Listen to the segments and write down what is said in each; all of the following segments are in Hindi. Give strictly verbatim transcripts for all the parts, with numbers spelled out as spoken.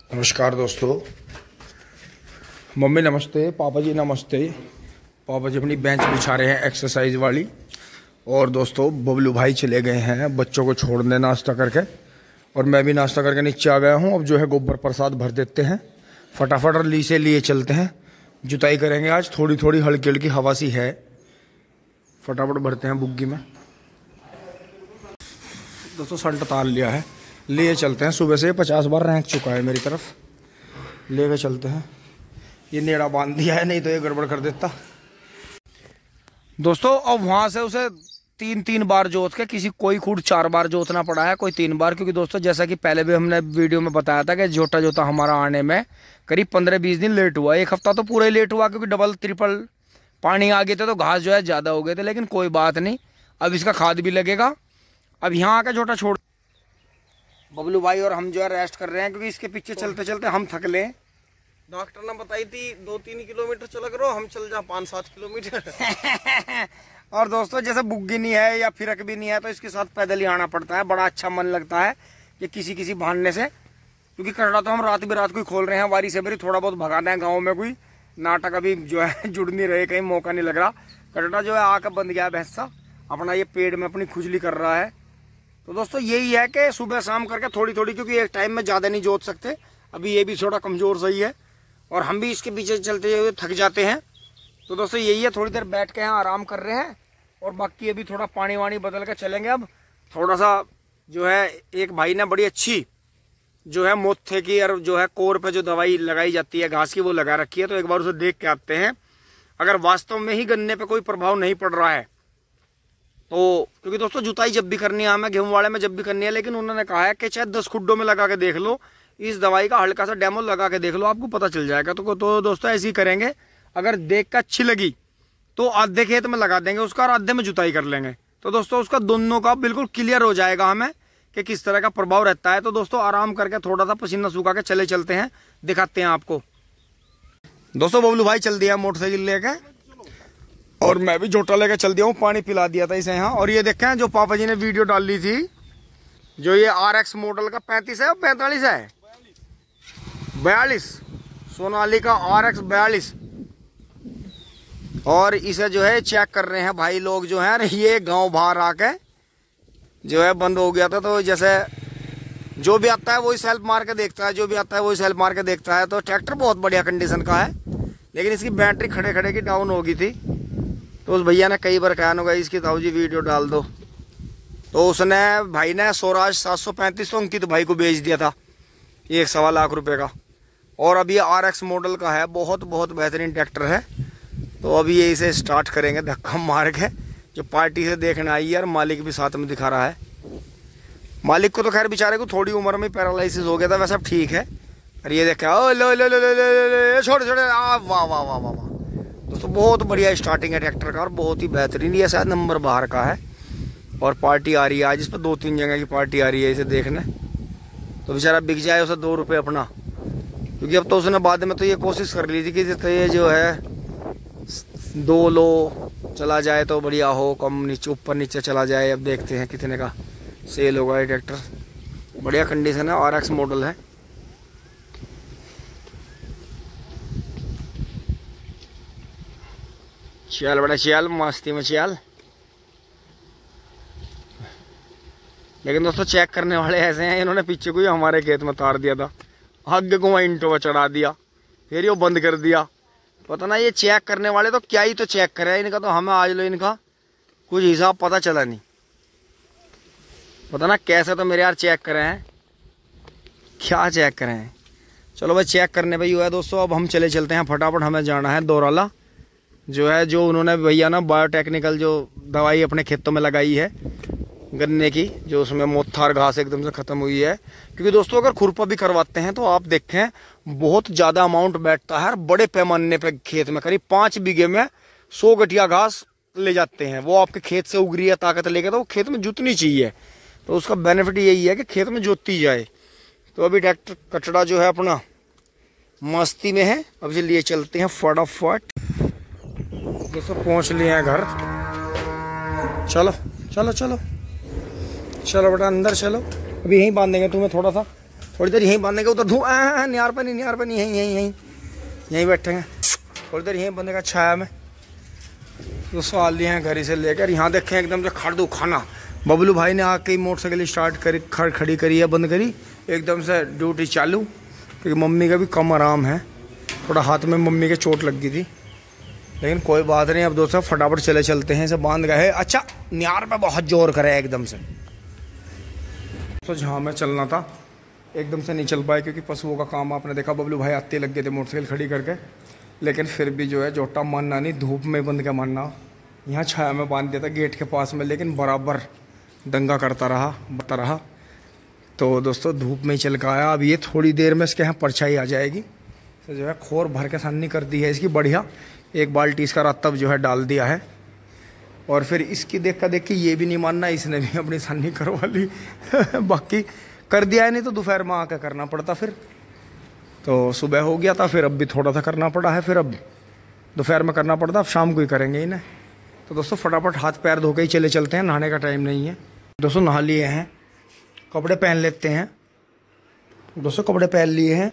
नमस्कार दोस्तों, मम्मी नमस्ते, पापा जी नमस्ते। पापा जी अपनी बेंच बिछा रहे हैं एक्सरसाइज वाली। और दोस्तों बबलू भाई चले गए हैं बच्चों को छोड़ने नाश्ता करके, और मैं भी नाश्ता करके नीचे आ गया हूं। अब जो है गोबर प्रसाद भर देते हैं फटाफट और ली से लिए चलते हैं। जुताई करेंगे आज, थोड़ी थोड़ी हल्की हल्की हवा सी है। फटाफट भरते हैं बुग्गी में। दोस्तों सल्ट ताल लिया है, लिए चलते हैं। सुबह से पचास बार रैंक चुका है मेरी तरफ, लेके चलते हैं। ये नेड़ा बांध दिया है, नहीं तो ये गड़बड़ कर देता। दोस्तों अब वहां से उसे तीन तीन बार जोत के, किसी कोई खूट चार बार जोतना पड़ा है, कोई तीन बार। क्योंकि दोस्तों जैसा कि पहले भी हमने वीडियो में बताया था कि जोता जोता हमारा आने में करीब पंद्रह बीस दिन लेट हुआ। एक हफ्ता तो पूरा ही लेट हुआ, क्योंकि डबल ट्रिपल पानी आ गए थे तो घास जो है ज़्यादा हो गए थे। लेकिन कोई बात नहीं, अब इसका खाद भी लगेगा। अब यहाँ आकर जोता छोड़, बबलू भाई और हम जो है रेस्ट कर रहे हैं, क्योंकि इसके पीछे चलते चलते हम थक ले। डॉक्टर ने बताई थी दो तीन किलोमीटर चला करो, हम चल जा पाँच सात किलोमीटर। और दोस्तों जैसे बुग्गी नहीं है या फिरक भी नहीं है, तो इसके साथ पैदल ही आना पड़ता है। बड़ा अच्छा मन लगता है कि किसी किसी बहाने से, क्योंकि कटड़ा तो हम रात भी रात को खोल रहे हैं। वारी से भी थोड़ा बहुत भगा दें गाँव में, कोई नाटक अभी जो है जुड़ नहीं रहे, कहीं मौका नहीं लग रहा। कटड़ा जो है आकर बंद गया भैंसा अपना, ये पेड़ में अपनी खुजली कर रहा है। तो दोस्तों यही है कि सुबह शाम करके थोड़ी थोड़ी, क्योंकि एक टाइम में ज़्यादा नहीं जोत सकते। अभी ये भी थोड़ा कमज़ोर सही है, और हम भी इसके पीछे चलते हुए थक जाते हैं। तो दोस्तों यही है, थोड़ी देर बैठ के यहाँ आराम कर रहे हैं, और बाकी अभी थोड़ा पानी वानी बदल के चलेंगे। अब थोड़ा सा जो है, एक भाई ने बड़ी अच्छी जो है मोथे की और जो है कोर पे जो दवाई लगाई जाती है घास की, वो लगा रखी है। तो एक बार उसे देख के आते हैं, अगर वास्तव में ही गन्ने पे कोई प्रभाव नहीं पड़ रहा है तो। क्योंकि दोस्तों जुताई जब भी करनी है हमें, गेहूं वाले में जब भी करनी है, लेकिन उन्होंने कहा है कि चाहे दस खुड्डों में लगा के देख लो, इस दवाई का हल्का सा डेमो लगा के देख लो, आपको पता चल जाएगा। तो, तो दोस्तों ऐसे ही करेंगे। अगर देख कर अच्छी लगी तो आधे खेत में लगा देंगे उसका, और आधे में जुताई कर लेंगे। तो दोस्तों उसका दोनों का बिल्कुल क्लियर हो जाएगा हमें कि किस तरह का प्रभाव रहता है। तो दोस्तों आराम करके थोड़ा सा पसीना सूखा के चले चलते हैं, दिखाते हैं आपको। दोस्तों बबलू भाई चल दिया मोटरसाइकिल लेके, और मैं भी जोटा लेकर चल दिया हूँ। पानी पिला दिया था इसे यहाँ। और ये देखें जो पापा जी ने वीडियो डाली थी, जो ये आर एक्स मॉडल का पैंतीस है और पैंतालीस है, बयालीस, सोनालिका आर एक्स बयालीस। और इसे जो है चेक कर रहे हैं भाई लोग जो है। ये गांव बाहर आके जो है बंद हो गया था, तो जैसे जो भी आता है वही सेल्फ मार के देखता है, जो भी आता है वही सेल्फ मार के देखता है। तो ट्रैक्टर बहुत बढ़िया कंडीशन का है, लेकिन इसकी बैटरी खड़े खड़े की डाउन हो गई थी। तो उस भैया ने कई बार कहा होगा इसकी ताऊ जी वीडियो डाल दो, तो उसने भाई ने स्वराज सात सौ पैंतीस तो अंकित भाई को बेच दिया था, एक सवा लाख रुपए का। और अभी आर एक्स मॉडल का है, बहुत बहुत बेहतरीन ट्रैक्टर है। तो अभी ये इसे स्टार्ट करेंगे धक्का मार के। जो पार्टी से देखने आई है, और मालिक भी साथ में दिखा रहा है। मालिक को तो खैर बेचारे को थोड़ी उम्र में पैरालिसिस हो गया था, वैसे अब ठीक है। और ये देखा, ओ लो लो लो लो छोटे छोटे, वाह वाह वाह वाह वाह। दोस्तों बहुत बढ़िया स्टार्टिंग है ट्रैक्टर का, और बहुत ही बेहतरीन। ये शायद नंबर बाहर का है, और पार्टी आ रही है आज इस पर, दो तीन जगह की पार्टी आ रही है इसे देखने। तो बेचारा बिक जाए उसे दो रुपये अपना, क्योंकि अब तो उसने बाद में तो ये कोशिश कर ली थी कि तो ये जो है दो लो चला जाए तो बढ़िया हो, कम नीचे ऊपर नीचे चला जाए। अब देखते हैं कितने का सेल होगा ये ट्रैक्टर। बढ़िया कंडीशन है, आर एक्स मॉडल है। चल बड़ा चल, मस्ती में चल। लेकिन दोस्तों चेक करने वाले ऐसे हैं, इन्होंने पीछे को ही हमारे खेत में तार दिया था, आगे को वहाँ इंटो पर चढ़ा दिया, फिर ये बंद कर दिया। पता ना ये चेक करने वाले तो क्या ही तो चेक करे इनका, तो हमें आज लो इनका कुछ हिसाब पता चला नहीं। पता ना कैसे तो मेरे यार चेक करे हैं, क्या चेक करे हैं। चलो भाई चेक करने पे ही हुआ है दोस्तों। अब हम चले चलते हैं फटाफट, हमें जाना है दौराला जो है, जो उन्होंने भैया ना बायोटेक्निकल जो दवाई अपने खेतों में लगाई है गन्ने की, जो उसमें मोथार घास एकदम से खत्म हुई है। क्योंकि दोस्तों अगर खुरपा भी करवाते हैं तो आप देखें बहुत ज़्यादा अमाउंट बैठता है, बड़े पैमाने पे खेत में करीब पाँच बीघे में सौ गठिया घास ले जाते हैं। वो आपके खेत से उग रही है ताकत लेके, तो वो खेत में जुतनी चाहिए। तो उसका बेनिफिट यही है कि खेत में जोती जाए। तो अभी ट्रैक्टर कचड़ा जो है अपना मस्ती में है, अब से लिए चलते हैं फटाफट। दोस्तों पहुँच लिए हैं घर, चलो चलो चलो चलो बेटा अंदर चलो। अभी यहीं बांधेंगे तुम्हें थोड़ा सा, थोड़ी देर यहीं बांधेंगे, उधर धूप नियार पर नहीं, नियार पर नहीं, यहीं यहीं यहीं यहीं बैठेंगे थोड़ी देर, यहीं बंदे का छाया में। दोस्तों आ लिए हैं घर से लेकर, यहाँ देखें एकदम से खड़ दो खाना। बबलू भाई ने आके मोटरसाइकिल स्टार्ट करी, खड़ खड़ी करी है, बंद करी, एकदम से ड्यूटी चालू, क्योंकि मम्मी का भी कम आराम है, थोड़ा हाथ में मम्मी के चोट लग गई थी, लेकिन कोई बात नहीं। अब दोस्तों फटाफट चले चलते हैं, इसे बांध गए। अच्छा नियार पे बहुत जोर करे एकदम से, तो जहाँ मैं चलना था एकदम से नहीं चल पाए, क्योंकि पशुओं का काम आपने देखा, बबलू भाई आते लग गए थे मोटरसाइकिल खड़ी करके, लेकिन फिर भी जो है जोटा मानना नहीं, धूप में बंद के मानना। यहाँ छाया में बांध दिया था गेट के पास में, लेकिन बराबर दंगा करता रहा बता रहा। तो दोस्तों धूप में ही चल के आया। अब ये थोड़ी देर में इसके यहाँ परछाई आ जाएगी, तो जो है खोर भर के सानी कर दी है इसकी बढ़िया। एक बाल्टी इसका रत्तब जो है डाल दिया है, और फिर इसकी देख का देख के ये भी नहीं मानना, इसने भी अपनी सानी करवा ली बाकी कर दिया है, नहीं तो दोपहर में आकर करना पड़ता। फिर तो सुबह हो गया था, फिर अब भी थोड़ा सा करना पड़ा है, फिर अब दोपहर में करना पड़ता, अब शाम को ही करेंगे इन्हें। तो दोस्तों फटाफट हाथ पैर धो के ही चले चलते हैं, नहाने का टाइम नहीं है। दोस्तों नहा लिए हैं, कपड़े पहन लेते हैं। दोस्तों कपड़े पहन लिए हैं,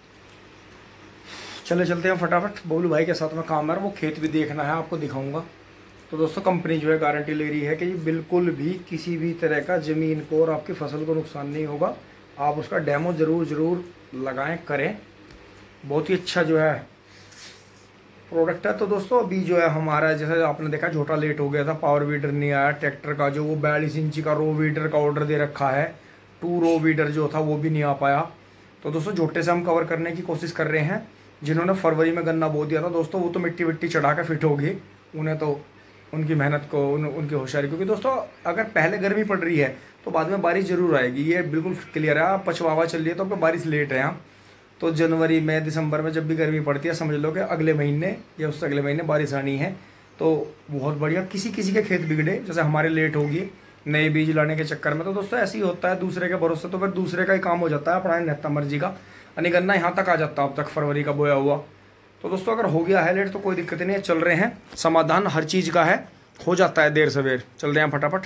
चले चलते हैं फटाफट। बबलू भाई के साथ में काम है, वो खेत भी देखना है, आपको दिखाऊंगा। तो दोस्तों कंपनी जो है गारंटी ले रही है कि बिल्कुल भी किसी भी तरह का ज़मीन को और आपकी फसल को नुकसान नहीं होगा। आप उसका डेमो ज़रूर ज़रूर लगाएं करें, बहुत ही अच्छा जो है प्रोडक्ट है। तो दोस्तों अभी जो है हमारा, जैसे आपने देखा छोटा लेट हो गया था, पावर वीडर नहीं आया, ट्रैक्टर का जो वो बयालीस इंची का रो वीडर का ऑर्डर दे रखा है, टू रो वीडर जो था वो भी नहीं आ पाया। तो दोस्तों झोटे से हम कवर करने की कोशिश कर रहे हैं। जिन्होंने फरवरी में गन्ना बो दिया था दोस्तों, वो तो मिट्टी विट्टी चढ़ा कर फिट होगी, उन्हें तो उनकी मेहनत को उन, उनकी होशियारी, क्योंकि दोस्तों अगर पहले गर्मी पड़ रही है तो बाद में बारिश जरूर आएगी, ये बिल्कुल क्लियर है। पछवावा चल रही है तो बारिश लेट है यहाँ, तो जनवरी में दिसंबर में जब भी गर्मी पड़ती है समझ लो कि अगले महीने या उससे अगले महीने बारिश आनी है, तो बहुत बढ़िया। किसी किसी के खेत बिगड़े, जैसे हमारे लेट होगी नए बीज लाने के चक्कर में, तो दोस्तों ऐसे ही होता है, दूसरे के भरोसे तो फिर दूसरे का ही काम हो जाता है, अपना नेता मर्जी का। यानी गन्ना यहाँ तक आ जाता अब तक फरवरी का बोया हुआ। तो दोस्तों अगर हो गया है लेट तो कोई दिक्कत नहीं है, चल रहे हैं, समाधान हर चीज़ का है, हो जाता है देर सवेर। चल रहे हैं फटाफट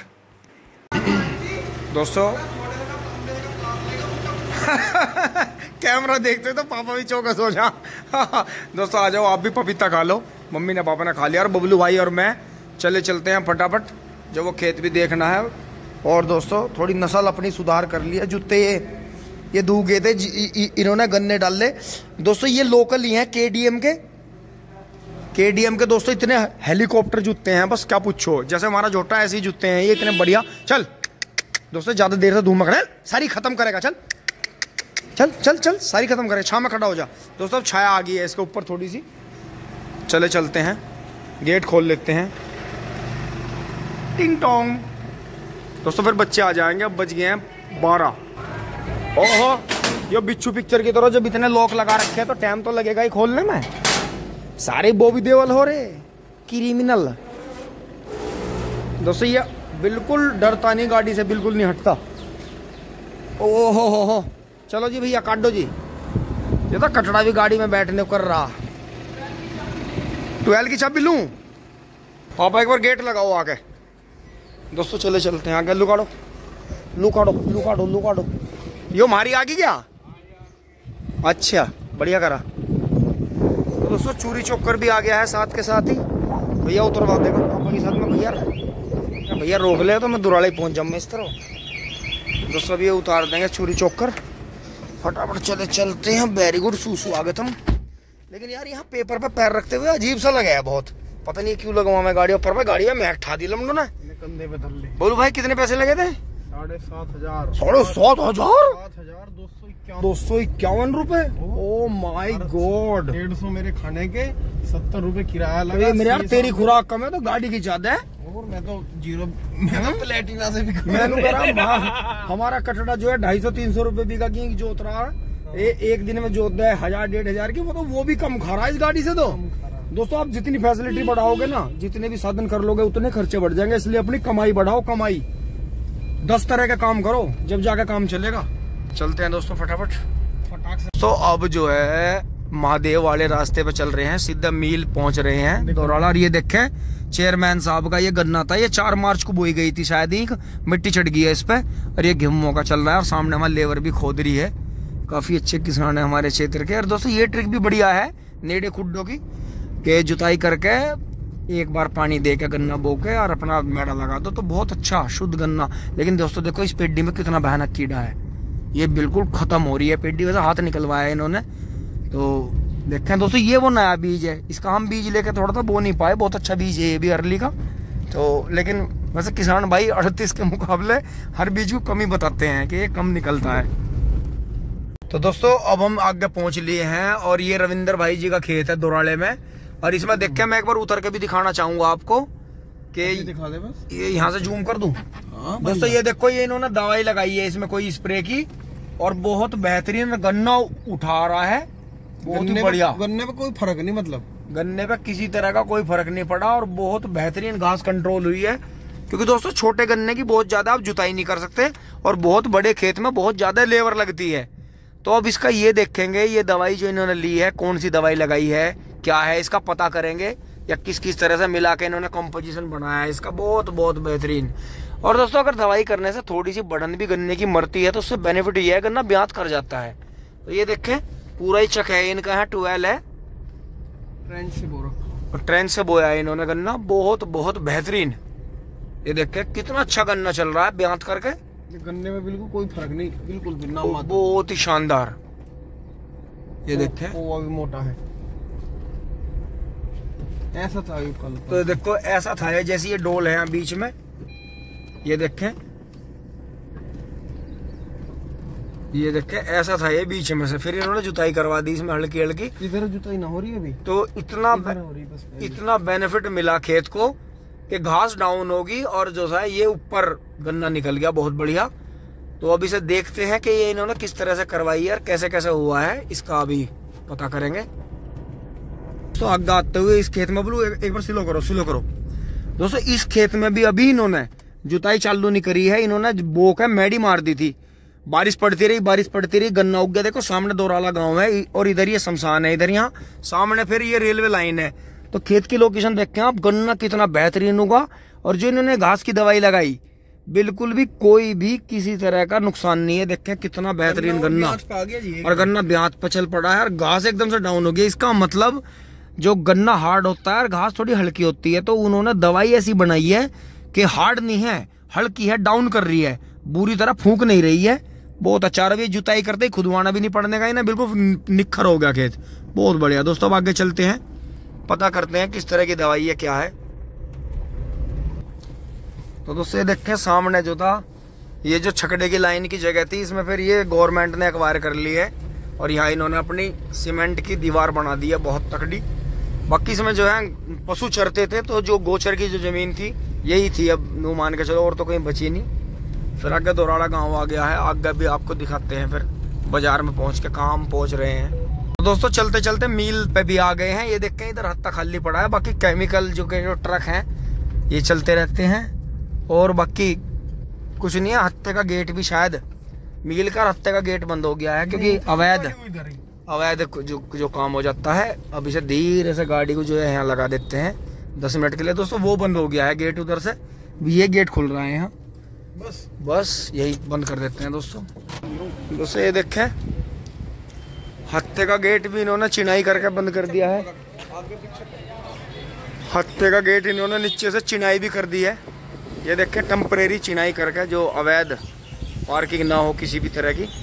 दोस्तों कैमरा देखते तो पापा भी चौकस हो जा दोस्तों आ जाओ, आप भी पपीता खा लो, मम्मी ने पापा ने खा लिया, और बबलू भाई और मैं चले चलते हैं फटाफट, जो वो खेत भी देखना है। और दोस्तों थोड़ी नस्ल अपनी सुधार कर लिया, जूते ये ये दूध गए थे, इन्होंने गन्ने डाल ले। दोस्तों ये लोकल ही हैं, केडीएम के केडीएम के दोस्तों इतने हेलीकॉप्टर जूते हैं, बस क्या पूछो, जैसे हमारा जोटा ऐसे ही जूते हैं ये, इतने बढ़िया। चल दोस्तों ज़्यादा देर से धूम मकड़े, सारी खत्म करेगा, चल चल चल चल सारी खत्म करे, छाँव में खड़ा हो जा। दोस्तों अब छाया आ गई है इसके ऊपर थोड़ी सी, चले चलते हैं, गेट खोल लेते हैं, टिंग टोंग। दोस्तों फिर बच्चे आ जाएंगे, अब बज गए हैं बारह। ओहो ये बिच्छू पिक्चर की तरह जब इतने लॉक लगा रखे हैं तो टाइम तो लगेगा ही खोलने में, सारे बॉबी देओल हो रहे क्रिमिनल। दोस्तों ये बिल्कुल डरता नहीं, गाड़ी से बिल्कुल नहीं हटता। ओहो हो हो चलो जी भैया काट दो जी, ये तो कटड़ा भी गाड़ी में बैठने कर रहा। ट्वेल्व की चाबी लूं? पापा एक बार गेट लगाओ आके। दोस्तों चले चलते हैं आगे, लुकाड़ो लुकाड़ो लुकाड़ो लुकाड़ो। यो मारी आगे क्या? अच्छा बढ़िया करा। तो दोस्तों चूरी चौकर भी आ गया है साथ के साथ ही, भैया उतरवा देगा पापा के साथ में। भैया भैया रोक ले तो मैं दुराले पहुंच जाऊँ मैं इस तरह। दोस्तों अब ये उतार देंगे चूरी चौकर, फटाफट चले चलते हैं। वेरी गुड सूसू आ गए तुम, लेकिन यार यहाँ पेपर पे पैर रखते हुए अजीब सा लगा है बहुत, पता नहीं क्यों लगा मैं गाड़ी ऊपर, गाड़ी में मैं ठा दी लमडो ना कंधे पे धर ले। बोलो भाई कितने पैसे लगे थे? साढ़े सात हजार साढ़े सात हजार सात हजार दो सौ इक्यावन दो सौ इक्यावन रुपए। ओ माई गॉड, डेढ़ सौ मेरे खाने के, सत्तर रुपए किराया लगा। मेरे यार तेरी खुराक कम है तो गाड़ी की ज्यादा है, और मैं तो जीरो मैं तो प्लेटिना से भी मैं हमारा कटड़ा जो है ढाई सौ तीन सौ रुपए बीघा की जोत रहा है, ए, एक दिन में जोत है हजार डेढ़ हजार की, वो तो वो भी कम खा रहा है इस गाड़ी से। तो दोस्तों आप जितनी फैसिलिटी बढ़ाओगे ना, जितने भी साधन कर लोगे उतने खर्चे बढ़ जाएंगे, इसलिए अपनी कमाई बढ़ाओ। कमाई दस तरह का काम करो, जब जाकर काम चलेगा। चलते हैं दोस्तों फटाफट फटाक से। तो अब जो है महादेव वाले रास्ते पे चल रहे हैं, सीधा मील पहुंच रहे हैं दोराला। और ये देखें चेयरमैन साहब का ये गन्ना था, ये चार मार्च को बोई गई थी शायद ही, मिट्टी चढ़ गई है इस पे, और ये गेहूं का चल रहा है। और सामने हमारा लेबर भी खोद रही है, काफ़ी अच्छे किसान है हमारे क्षेत्र के। और दोस्तों ये ट्रिक भी बढ़िया है नेड़े खुड्डों की, कि जुताई करके एक बार पानी दे के गन्ना बो के और अपना मेड़ा लगा दो तो बहुत अच्छा शुद्ध गन्ना। लेकिन दोस्तों देखो इस पेडी में कितना भयानक कीड़ा है, ये बिल्कुल खत्म हो रही है पेडी, वैसे हाथ निकलवाया है इन्होंने। तो देखें दोस्तों ये वो नया बीज है, इसका हम बीज लेके थोड़ा सा बो नहीं पाए, बहुत अच्छा बीज है ये भी अर्ली का। तो लेकिन वैसे किसान भाई अड़तीस के मुकाबले हर बीज को कम ही बताते हैं कि ये कम निकलता है। तो दोस्तों अब हम आगे पहुंच लिए हैं और ये रविंदर भाई जी का खेत है दोराले में। और इसमें देख के मैं एक बार उतर के भी दिखाना चाहूंगा आपको कि दिखा दे बस, ये यहाँ से जूम कर दूं। दोस्तों ये देखो ये इन्होंने दवाई लगाई है इसमें कोई स्प्रे की, और बहुत बेहतरीन गन्ना उठा रहा है, बहुत ही बढ़िया। गन्ने पे कोई फर्क नहीं, मतलब गन्ने पे किसी तरह का कोई फर्क नहीं पड़ा और बहुत बेहतरीन घास कंट्रोल हुई है। क्योंकि दोस्तों छोटे गन्ने की बहुत ज्यादा आप जुताई नहीं कर सकते और बहुत बड़े खेत में बहुत ज्यादा लेबर लगती है। तो अब इसका ये देखेंगे, ये दवाई जो इन्होंने ली है कौन सी दवाई लगाई है, क्या है इसका पता करेंगे, या किस किस तरह से मिला के इन्होंने कंपोजिशन बनाया है इसका, बहुत बहुत बेहतरीन। और दोस्तों अगर दवाई करने से थोड़ी सी बढ़न भी गन्ने की मरती है तो उससे बेनिफिट ये है गन्ना ब्यात कर जाता है। तो ये देखें पूरा ही चक है इनका, है ट्वेल्व है, ट्रेंड से बोरा ट्रेन से बोया है इन्होंने गन्ना, बहुत बहुत बेहतरीन। ये देखे कितना अच्छा गन्ना चल रहा है ब्यात करके, गन्ने में बिल्कुल कोई फर्क नहीं, बिल्कुल भी ना, बहुत ही शानदार। ये देखे वो भी मोटा है, ऐसा था ये कल। तो देखो ऐसा था ये, जैसे ये डोल है यहाँ बीच में, ये देखें ये देखें ऐसा था ये बीच में से, फिर इन्होंने जुताई करवा दी इसमें हल्की हल्की। इधर जुताई ना हो रही है अभी, तो इतना इतना बेनिफिट मिला खेत को कि घास डाउन होगी और जो है ये ऊपर गन्ना निकल गया, बहुत बढ़िया। तो अब इसे देखते हैं कि ये इन्होंने किस तरह से करवाई है और कैसे कैसे हुआ है, इसका अभी पता करेंगे। तो आगे आते हुए इस खेत में बोलू एक बार स्लो करो स्लो करो। दोस्तों इस खेत में भी अभी इन्होंने जुताई चालू नहीं करी है, इन्होंने बो के मेड़ी मार दी थी, बारिश पड़ती रही बारिश पड़ती रही गन्ना उग गया। देखो सामने दोराला गांव है और इधर ये शमशान है, इधर यहाँ सामने फिर ये रेलवे लाइन है। तो खेत की लोकेशन देखें आप, गन्ना कितना बेहतरीन होगा। और जो इन्होंने घास की दवाई लगाई बिल्कुल भी कोई भी किसी तरह का नुकसान नहीं है। देखें कितना बेहतरीन गन्ना, और गन्ना ब्यात पर चल पड़ा है और घास एकदम से डाउन हो गई। इसका मतलब जो गन्ना हार्ड होता है और घास थोड़ी हल्की होती है, तो उन्होंने दवाई ऐसी बनाई है कि हार्ड नहीं है, हल्की है, डाउन कर रही है, बुरी तरह फूंक नहीं रही है। बहुत अच्छा रहा, जुताई करते ही खुदवाना भी नहीं पड़ने का ही ना, बिल्कुल निखर हो गया खेत, बहुत बढ़िया। दोस्तों अब आगे चलते हैं, पता करते हैं किस तरह की दवाई है क्या है। तो दोस्तों ये देखें सामने जो था ये जो छकड़े की लाइन की जगह थी, इसमें फिर ये गवर्नमेंट ने एक्वायर कर ली है और यहाँ इन्होंने अपनी सीमेंट की दीवार बना दी है बहुत तकड़ी। बाकी इसमें जो है पशु चरते थे, तो जो गोचर की जो जमीन थी यही थी, अब नू मान के चलो, और तो कहीं बची नहीं। फिर आगे दोराला गांव आ गया है, आगे भी आपको दिखाते हैं फिर बाजार में पहुंच के कहाँ हम पहुंच रहे हैं। तो दोस्तों चलते चलते मील पे भी आ गए हैं। ये देखें इधर हत्ता खाली पड़ा है, बाकी केमिकल जो के जो ट्रक हैं ये चलते रहते हैं, और बाकी कुछ नहीं है। हत्ते का गेट भी शायद मील का हत्ते का गेट बंद हो गया है, क्योंकि अवैध अवैध जो जो काम हो जाता है। अब इसे धीरे से गाड़ी को जो है यहाँ लगा देते हैं दस मिनट के लिए। दोस्तों वो बंद हो गया है गेट, उधर से ये गेट खुल रहा है यहाँ, बस बस यही बंद कर देते हैं। दोस्तों दोस्तों ये देखें हत्ते का गेट भी इन्होंने चिनाई करके बंद कर दिया है। हत्ते का गेट इन्होंने नीचे से चिनाई भी कर दी है। ये देखें टेम्परेरी चिनाई करके, जो अवैध पार्किंग ना हो किसी भी तरह की।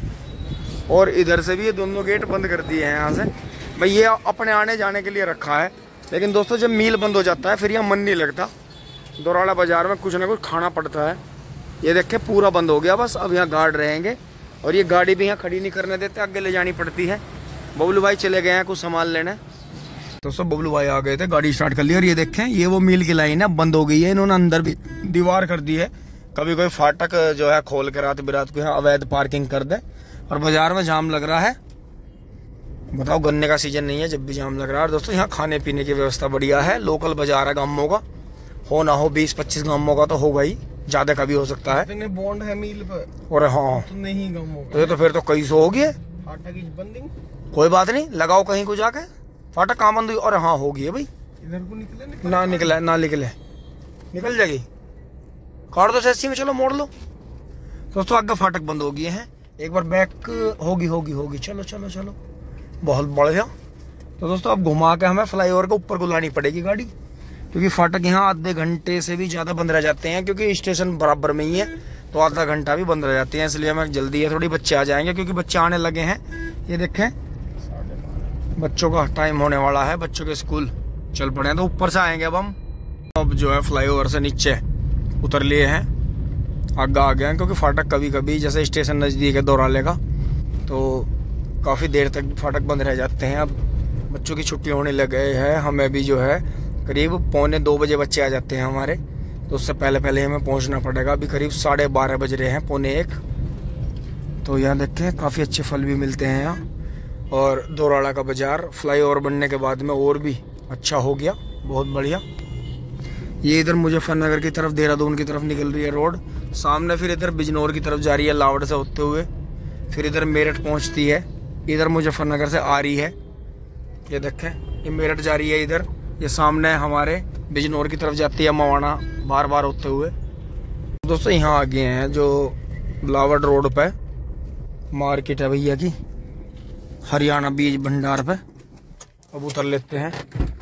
और इधर से भी ये दोनों गेट बंद कर दिए हैं यहाँ से। भाई ये अपने आने जाने के लिए रखा है, लेकिन दोस्तों जब मील बंद हो जाता है फिर यहाँ मन नहीं लगता। दोराला बाजार में कुछ ना कुछ खाना पड़ता है। ये देखें पूरा बंद हो गया, बस अब यहाँ गार्ड रहेंगे और ये गाड़ी भी यहाँ खड़ी नहीं करने देते, आगे ले जानी पड़ती है। बबलू भाई चले गए हैं कुछ सामान लेने। दोस्तों बबलू भाई आ गए थे, गाड़ी स्टार्ट कर ली। और ये देखें ये वो मील की लाइन है, बंद हो गई है, इन्होंने अंदर भी दीवार कर दी है। कभी कोई फाटक जो है खोल के रात बिरात को यहाँ अवैध पार्किंग कर दे। और बाजार में जाम लग रहा है, बताओ गन्ने का सीजन नहीं है जब भी जाम लग रहा है। और दोस्तों यहाँ खाने पीने की व्यवस्था बढ़िया है, लोकल बाजार है गांवों का, हो ना हो बीस पच्चीस गांवों का तो होगा ही, ज्यादा का भी हो सकता है। बॉन्ड है मील पर, और हाँ तो नहीं गांवों तो, तो फिर तो कई सौ हो गए। फाटक की बंदिंग कोई बात नहीं, लगाओ कहीं को जाके, फाटक कहाँ बंद हुई? और हाँ होगी है भाई, इधर को निकले, निकले ना निकले ना निकले निकल जाएगी, काट दो सस्सी में, चलो मोड़ लो। दोस्तों आगे फाटक बंद हो गए हैं, एक बार बैक होगी होगी होगी चलो चलो चलो, बहुत बढ़िया। तो दोस्तों अब घुमा के हमें फ्लाईओवर के ऊपर को लानी पड़ेगी गाड़ी, क्योंकि फाटक यहाँ आधे घंटे से भी ज़्यादा बंद रह जाते हैं, क्योंकि स्टेशन बराबर में ही है, तो आधा घंटा भी बंद रह जाते हैं। इसलिए हमें जल्दी है थोड़ी, बच्चे आ जाएंगे क्योंकि बच्चे आने लगे हैं। ये देखें बच्चों का टाइम होने वाला है, बच्चों के स्कूल चल पड़े हैं। तो ऊपर से आएंगे अब हम, अब जो है फ्लाईओवर से नीचे उतर लिए हैं, आगे आ गए हैं, क्योंकि फाटक कभी कभी जैसे स्टेशन नज़दीक है दोराले का, तो काफ़ी देर तक फाटक बंद रह जाते हैं। अब बच्चों की छुट्टी होने लग गए हैं, हमें भी जो है करीब पौने दो बजे बच्चे आ जाते हैं हमारे, तो उससे पहले पहले हमें पहुंचना पड़ेगा। अभी करीब साढ़े बारह बज रहे हैं, पौने एक। तो यहाँ देखें काफ़ी अच्छे फल भी मिलते हैं यहाँ, और दोराला का बाज़ार फ्लाईओवर बनने के बाद में और भी अच्छा हो गया, बहुत बढ़िया। ये इधर मुजफ्फरनगर की तरफ, देहरादून की तरफ निकल रही है रोड, सामने फिर इधर बिजनौर की तरफ जा रही है लावड़ से होते हुए, फिर इधर मेरठ पहुँचती है, इधर मुजफ्फरनगर से आ रही है। ये देखें ये मेरठ जा रही है इधर, ये सामने हमारे बिजनौर की तरफ जाती है मवाना बार बार होते हुए। दोस्तों यहाँ आ गए हैं जो लावड़ रोड पे मार्केट है भैया की, हरियाणा बीज भंडार पे, अब उतर लेते हैं।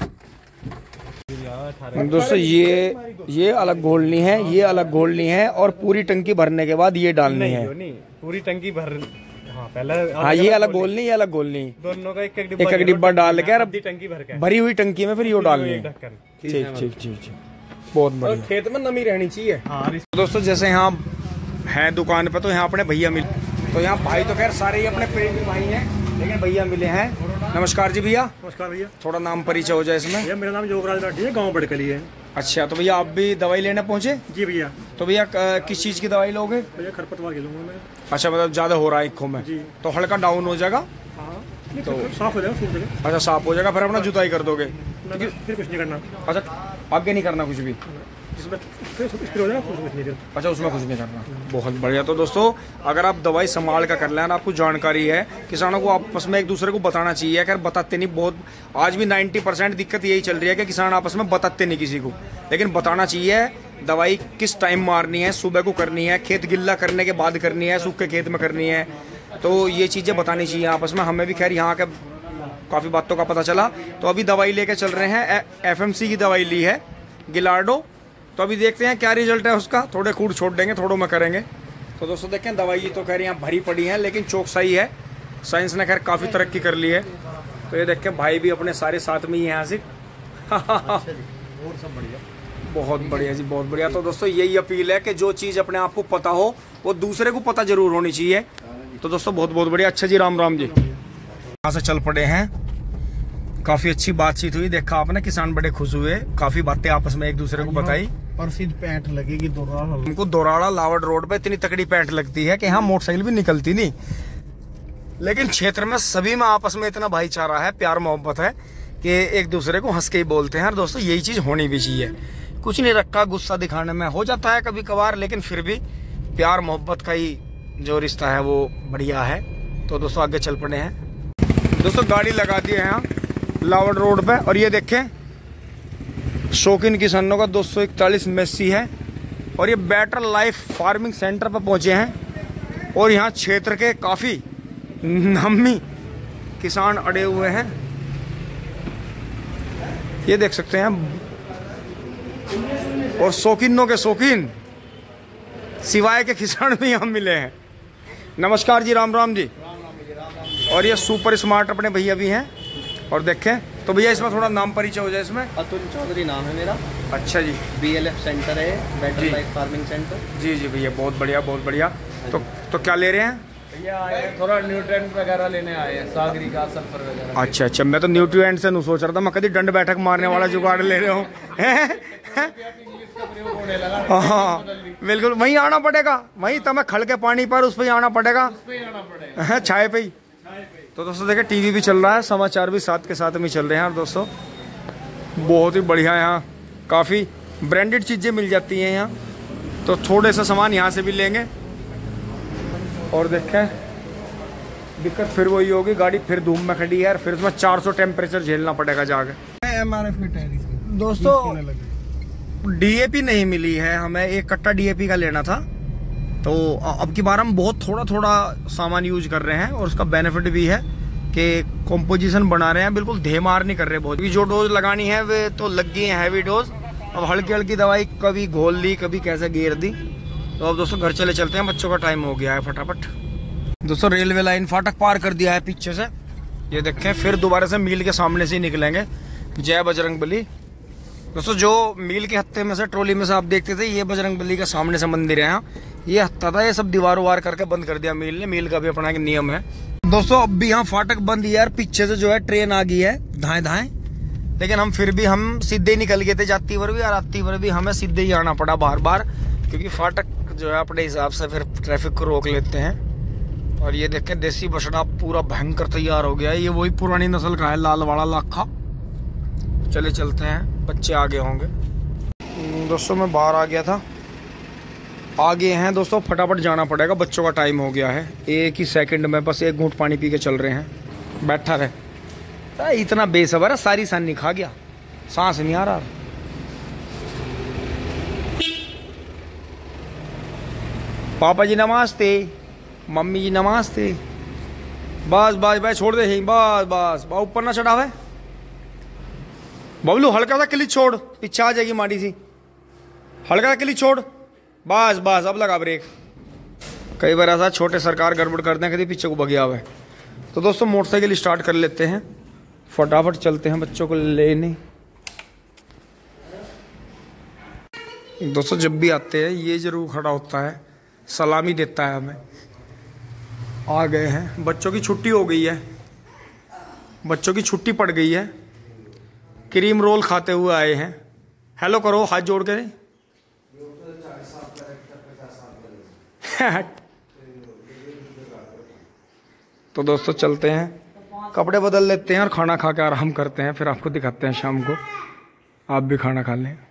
दोस्तों ये ये अलग घोलनी है, ये अलग घोलनी है, और पूरी टंकी भरने के बाद ये डालनी है। नहीं, पूरी टंकी भर, हाँ पहले, हाँ ये अलग घोलनी, ये अलग घोलनी, दोनों का एक एक एक एक डिब्बा डाल के टंकी भर के भरी हुई टंकी में फिर ये डालनी है। ठीक ठीक ठीक ठीक, बहुत बढ़िया। खेत में नमी रहनी चाहिए। हाँ दोस्तों जैसे यहाँ है दुकान पे, तो यहाँ अपने भैया मिले, तो यहाँ भाई तो खैर सारे ही अपने पेट भाई हैं, लेकिन भैया मिले हैं। नमस्कार जी भैया। नमस्कार भैया। थोड़ा नाम परिचय हो जाए इसमें। भैया मेरा नाम योगराज लाठी है, गाँव बड़कली है। अच्छा, तो भैया आप भी दवाई लेने पहुँचे? जी भैया। तो भैया किस चीज़ की दवाई लोगे? भैया खरपतवार की लूंगा मैं। अच्छा, मतलब ज़्यादा हो रहा है इक्खों में? जी। तो हल्का डाउन हो जाएगा? हाँ तो साफ हो जाएगा, सूख जाएगा। अच्छा साफ हो जाएगा, फिर अपना जुताई कर दोगे? फिर कुछ नहीं करना। अच्छा आगे नहीं करना कुछ भी? जिसमें स्प्रे हो जाएगा कुछ नहीं करना। अच्छा उसमें कुछ नहीं करना, बहुत बढ़िया। तो दोस्तों अगर आप दवाई संभाल कर कर लें, आपको जानकारी है, किसानों को आपस में एक दूसरे को बताना चाहिए। खैर बताते नहीं, बहुत आज भी नब्बे परसेंट दिक्कत यही चल रही है कि किसान आपस में बताते नहीं किसी को, लेकिन बताना चाहिए दवाई किस टाइम मारनी है, सुबह को करनी है, खेत गिल्ला करने के बाद करनी है, सूखे खेत में करनी है, तो ये चीज़ें बतानी चाहिए आपस में। हमें भी खैर यहाँ के काफ़ी बातों का पता चला, तो अभी दवाई लेके चल रहे हैं, एफ एम सी की दवाई ली है गिलार्डो, तो अभी देखते हैं क्या रिजल्ट है उसका। थोड़े कूड़ छोड़ देंगे, थोड़ों में करेंगे। तो दोस्तों देखें दवाई तो खैर यहाँ भरी पड़ी है, लेकिन चौकसाई है, साइंस ने खैर काफ़ी तरक्की कर ली है। तो ये देखें भाई भी अपने सारे साथ में ही यहाँ से और सब बढ़िया, बहुत बढ़िया जी, बहुत बढ़िया। तो दोस्तों यही अपील है कि जो चीज़ अपने आप को पता हो वो दूसरे को पता जरूर होनी चाहिए। तो दोस्तों बहुत बहुत बढ़िया। अच्छा जी, राम राम जी। यहाँ से चल पड़े हैं, काफी अच्छी बातचीत हुई, देखा आपने, किसान बड़े खुश हुए, काफी बातें आपस में एक दूसरे को बताई। प्रसिद्ध पैंट लगेगी दोराड़ा, उनको दोराड़ा लावड़ रोड पे इतनी तकड़ी पैंट लगती है कि यहाँ मोटरसाइकिल भी निकलती नहीं, लेकिन क्षेत्र में सभी में आपस में इतना भाईचारा है, प्यार मोहब्बत है कि एक दूसरे को हंस के ही बोलते हैं। और दोस्तों यही चीज होनी भी चाहिए, कुछ नहीं रखा, गुस्सा दिखाने में हो जाता है कभी कभार, लेकिन फिर भी प्यार मोहब्बत का ही जो रिश्ता है वो बढ़िया है। तो दोस्तों आगे चल पड़े हैं। दोस्तों गाड़ी लगा दी है यहाँ लावड़ रोड पे, और ये देखें शौकीन किसानों का दो सौ इकतालीस मेसी है, और ये बेटर लाइफ फार्मिंग सेंटर पर पहुंचे हैं, और यहाँ क्षेत्र के काफी नामी किसान अड़े हुए हैं, ये देख सकते हैं। और शौकीनों के शौकीन सिवाय के किसान भी यहाँ मिले हैं। नमस्कार जी, राम राम जी। और ये सुपर स्मार्ट अपने भैया भी हैं, और देखें तो भैया इसमें थोड़ा नाम परिचय हो जाए इसमें। अतुल चौधरी नाम है मेरा। अच्छा जी। बी एल एफ सेंटर है, बेटर लाइफ फार्मिंग सेंटर। जी जी भैया, बहुत बढ़िया बहुत बढ़िया। तो तो क्या ले रहे हैं भैया? आए थोड़ा न्यूट्रिएंट वगैरह लेने आए हैं, सागरी का सल्फर वगैरह। अच्छा अच्छा, मैं तो न्यूट्रिएंट से नहीं सोच रहा था, मैं कभी डंड बैठक मारने वाला जुगाड़ ले रहा हूँ। हाँ बिल्कुल, वहीं आना पड़ेगा, वहीं तो मैं खल के पानी पर उस पर आना पड़ेगा, छाए पे ही। तो दोस्तों देखिए टीवी भी चल रहा है, समाचार भी साथ के साथ में चल रहे हैं। और दोस्तों बहुत ही बढ़िया, यहाँ काफ़ी ब्रांडेड चीज़ें मिल जाती हैं यहाँ, तो थोड़े सा सामान यहाँ से भी लेंगे। और देखें दिक्कत फिर वही होगी, गाड़ी फिर धूप में खड़ी है, फिर उसमें चार सौ टेम्परेचर झेलना पड़ेगा जाके। एम आर एफ की टायर इसमें दोस्तों डी ए पी नहीं मिली है हमें, एक कट्टा डी ए पी का लेना था, तो अब की बार हम बहुत थोड़ा थोड़ा सामान यूज कर रहे हैं और उसका बेनिफिट भी है कि कॉम्पोजिशन बना रहे हैं, बिल्कुल धेमार नहीं कर रहे बहुत। जो डोज लगानी है वे तो लग गई है हैवी डोज, अब हल्की हल्की दवाई कभी घोल दी कभी कैसे गेर दी। तो अब दोस्तों घर चले चलते हैं, बच्चों का टाइम हो गया है फटाफट। दोस्तों रेलवे लाइन फाटक पार कर दिया है पीछे से, ये देखें, फिर दोबारा से मील के सामने से ही निकलेंगे। जय बजरंग बली। दोस्तों जो मील के हत्थे में से ट्रॉली में से आप देखते थे, ये बजरंग बली का सामने से मंदिर है। यहाँ ये हत्था था, ये सब दीवारों वार करके बंद कर दिया मील ने, मील का भी अपना एक नियम है। दोस्तों अब भी यहाँ फाटक बंद यार, पीछे से जो है ट्रेन आ गई है धाए धाए, लेकिन हम फिर भी हम सीधे निकल गए थे जाती बार भी और आती बार भी हमें सीधे ही आना पड़ा बार बार, क्योंकि फाटक जो है अपने हिसाब से फिर ट्रैफिक को रोक लेते हैं। और ये देखें देसी बछड़ा पूरा भयंकर तैयार हो गया है, ये वही पुरानी नस्ल का है, लाल वाला लाखा। चले चलते हैं, बच्चे आगे होंगे। दोस्तों मैं बाहर आ गया था, आगे हैं दोस्तों, फटाफट जाना पड़ेगा, बच्चों का टाइम हो गया है। एक ही सेकंड में बस एक घूंट पानी पी के चल रहे हैं। बैठा रहे, इतना बेसबर है, सारी सानी खा गया, सांस नहीं आ रहा। पापा जी नमस्ते, मम्मी जी नमस्ते। बस बस भाई छोड़ दे, बस बस बस ऊपर ना चढ़ावे बबलू, हल्का सा क्लिच छोड़, पीछे आ जाएगी माड़ी सी, हल्का सा क्लिच छोड़, बस बस अब लगा ब्रेक। कई बार ऐसा छोटे सरकार गड़बड़ करते हैं, कभी पीछे को भगिया हुआ है। तो दोस्तों मोटरसाइकिल स्टार्ट कर लेते हैं, फटाफट चलते हैं बच्चों को लेने। दोस्तों जब भी आते हैं ये जरूर खड़ा होता है, सलामी देता है हमें। आ गए हैं, बच्चों की छुट्टी हो गई है, बच्चों की छुट्टी पड़ गई है, क्रीम रोल खाते हुए आए हैं। हेलो करो हाथ जोड़ के। तो दोस्तों चलते हैं, कपड़े बदल लेते हैं और खाना खा के आराम करते हैं, फिर आपको दिखाते हैं शाम को, आप भी खाना खा लें।